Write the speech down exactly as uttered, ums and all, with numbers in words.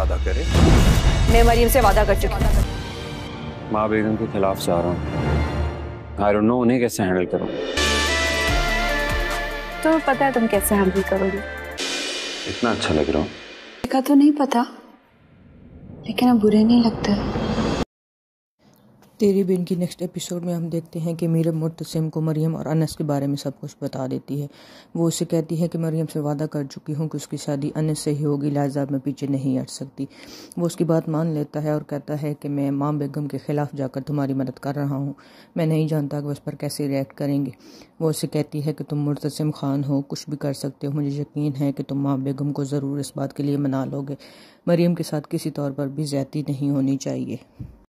वादा करे? मैं मरियम से वादा कर चुकी हूँ। माँ बेगम के खिलाफ जा रहा हूँ। आई डोंट नो उन्हें कैसे हैंडल करूँ। तो पता है तुम कैसे हैंडल करोगे। इतना अच्छा लग रहा हूँ। देखा तो नहीं पता, लेकिन अब बुरे नहीं लगते। तेरी बहन की नेक्स्ट एपिसोड में हम देखते हैं कि मीरब मुर्तसिम को मरियम और अनस के बारे में सब कुछ बता देती है। वो उसे कहती है कि मरियम से वादा कर चुकी हूँ कि उसकी शादी अनस से ही होगी, लिहाजा मैं पीछे नहीं हट सकती। वो उसकी बात मान लेता है और कहता है कि मैं माँ बेगम के ख़िलाफ़ जाकर तुम्हारी मदद कर रहा हूँ। मैं नहीं जानता कि उस पर कैसे रिएक्ट करेंगे। वो उसे कहती है कि तुम मुर्तसिम खान हो, कुछ भी कर सकते हो, मुझे यकीन है कि तुम माँ बेगम को ज़रूर इस बात के लिए मना लोगे। मरियम के साथ किसी तौर पर भी ज़्यादती नहीं होनी चाहिए।